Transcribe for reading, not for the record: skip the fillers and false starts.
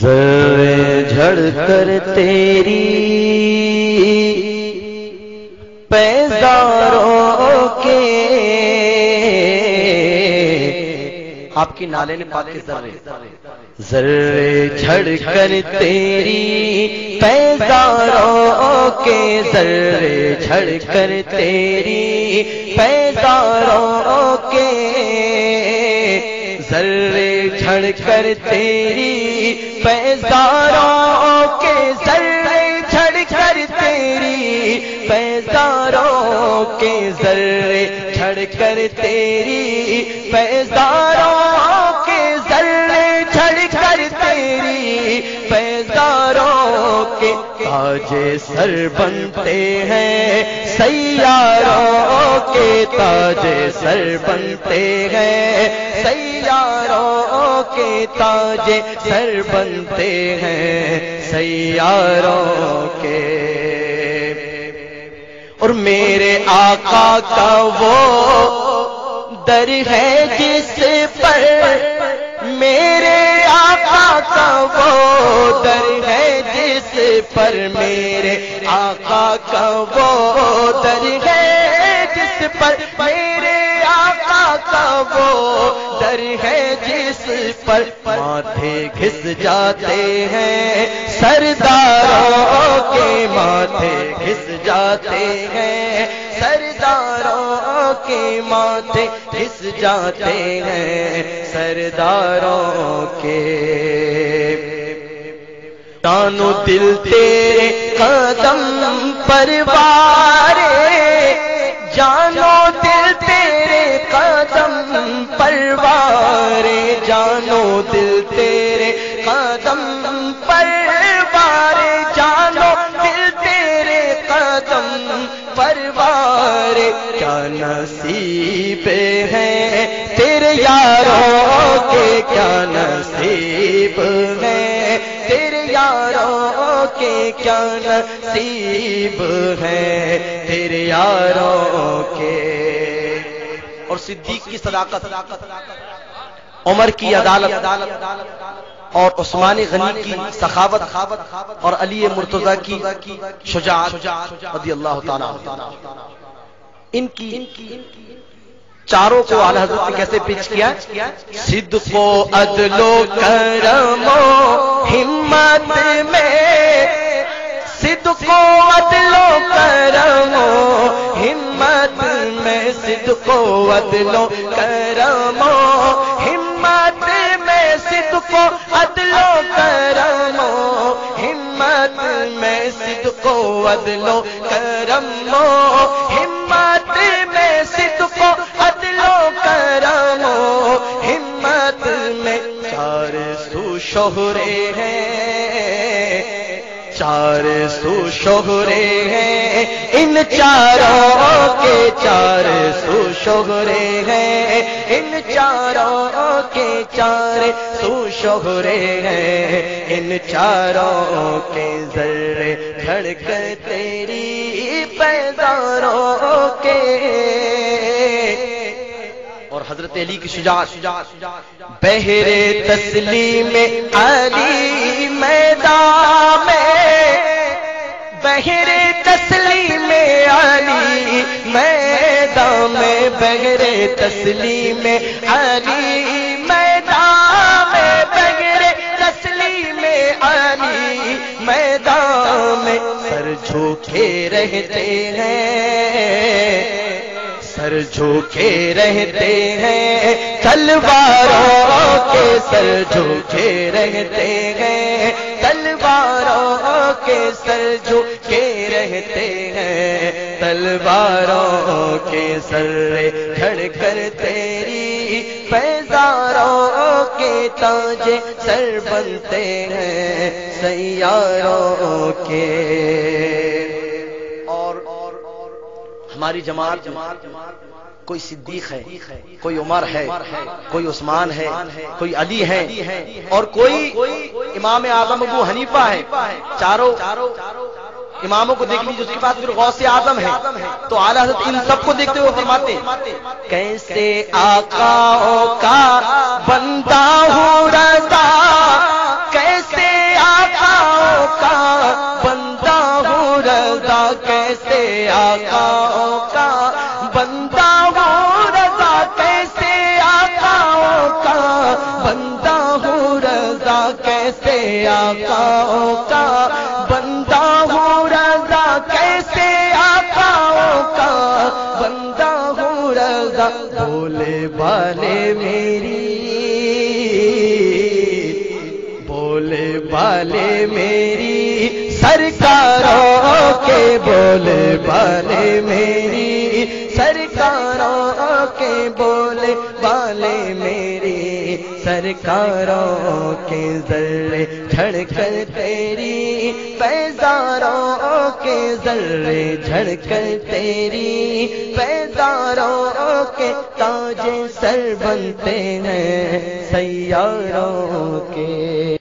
ذرے جھڑ کر تیری پیزاروں کے آپ کی نالے نے پاک کے ذرے جھڑ کر تیری پیزاروں کے ذرے جھڑ کر تیری پیزاروں کے ذرے جھڑ کر تیری پیزاروں کے ذرے جھڑ کر تیری پیزاروں کے ذرے جھڑ کر تیری پیزاروں کے ذرے جھڑ کر تیری پیزاروں کے تاج سر بنتے ہیں سیاروں کے تاج سر بنتے ہیں سیاروں کے تاج سر بنتے ہیں سیاروں کے اور میرے آقا کا وہ در ہے جس پر میرے آقا کا وہ در ہے جس پر میرے آقا کا وہ در ہے جس پر میرے آقا کا وہ در ہے جس پر ماتھے گھس جاتے ہیں سرداروں کے ماتھے گھس جاتے ہیں سرداروں کے ماتھے گھس جاتے ہیں سرداروں کے جانو دل تیرے قدم پروارے جانو دل تیرے قدم پروارے جانو دل تیرے قدم پروارے جانو دل تیرے قدم پروارے کیا نصیب ہے تیرے یاروں کے کیا نصیب ہے تیرے یاروں کے کیا نصیب ہے تیرے یاروں کے اور صدیق کی صداقت عمر کی عدالت اور عثمان غنی کی سخاوت اور علی مرتضی کی شجاعت رضی اللہ تعالی عنہ ان کی چاروں کو اعلی حضرت نے کیسے پیش کیا صدق و عدل و کرم و ہمت میں صدق و عدل و کرم و ہمت میں صدق و عدل و کرم و ہمت میں صدق و عدل و کرم و ہمت میں صدق و عدل و کرم و ہمت میں صدق و عدل و کرم و ہمت میں چار سو شہرے ہیں چار سو شہرے ہیں ان چاروں کے چار سو شہرے ہیں ان چاروں کے چار سو شہرے ہیں ان چاروں کے ذرے جھڑ کر تیری پیزاروں کے اور حضرت علی کی شجاعت بہرے تسلیم علی میدان میں بہرے تسلیم علی میدان میں بہرے تسلیم علی میدان میں بہرے تسلیم علی میدان میں سر جھوکے رہتے ہیں سر جھوکے رہتے ہیں تلواروں کے سر جھوکے رہتے ہیں تلواروں کے سر جھوکے رہتے ہیں تلواروں کے سر جھڑ کر تیری پیزاروں کے تاج سر بنتے ہیں سیاروں کے ہماری جماعت کوئی صدیق ہے کوئی عمر ہے کوئی عثمان ہے کوئی علی ہے اور کوئی امام اعظم ابو حنیفہ ہے چاروں اماموں کو دیکھ لیجیے، اس کے بعد پھر غوث اعظم ہے، تو اعلی حضرت ان سب کو دیکھتے ہوئے فرماتے کیسے آقاؤں کا بندہ ہوں رضا، کیسے کیسے آقاؤں کا بندہ ہوں رضا، کیسے آقاؤں کا بندہ ہوں رضا، بولے بالے میری، بولے بالے میری سرکاروں کے، بولے بالے میری سرکاروں کے، بولے بالے میری سرکاروں کے، ذرے جھڑ کر تیری فیضاروں کے، ذرے جھڑ کر تیری فیضاروں کے، تاج سر بنتے ہیں سیاروں کے۔